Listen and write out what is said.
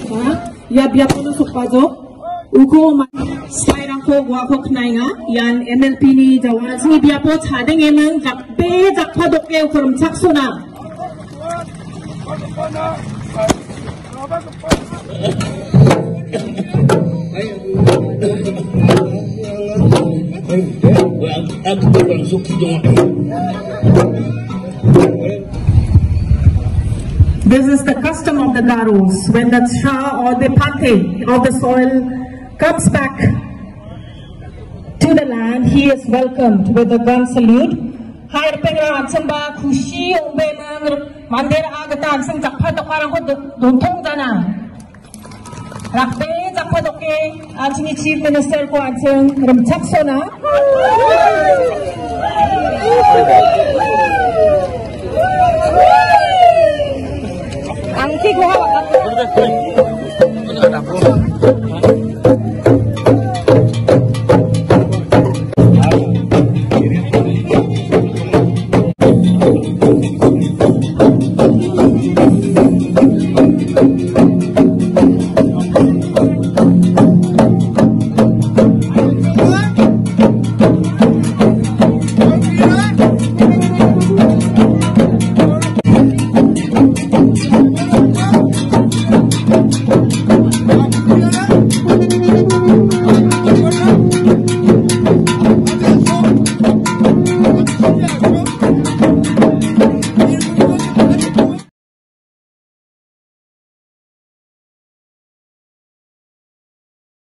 Ya biapun suppajo. Uko sairang ko wako knainga yan MLP ni jawan sini biapo chadeng emang jakpe jakpadoke ukurum chaksona. This is the custom of the Garos. When the Shah or the Pate of the soil comes back to the land, he is welcomed with a gun salute. Hai pengra atsamba khushi ombenang mandera agatan sing jakpa dokarang ko dontong dana. Rakbe jakpa doke ajini chief minister ko atseng rumchaksona. Angki ko